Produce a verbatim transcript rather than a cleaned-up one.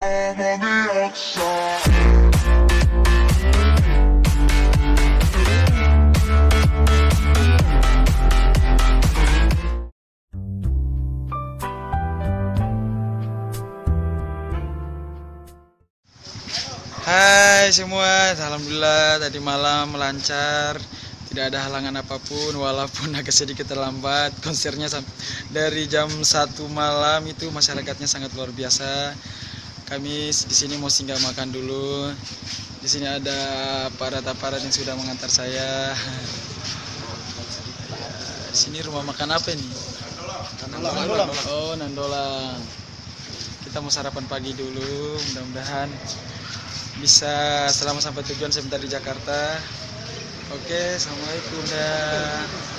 Hai semua, alhamdulillah tadi malam lancar, tidak ada halangan apapun walaupun agak sedikit terlambat. Konsernya dari jam satu malam itu masyarakatnya sangat luar biasa. Kami di sini mau singgah makan dulu. Di sini ada aparat-aparat yang sudah mengantar saya. Di sini rumah makan apa ini? Nandolang. Oh, Nandolang. Kita mau sarapan pagi dulu, mudah-mudahan bisa selama sampai tujuan sebentar di Jakarta. Oke, assalamualaikum dah.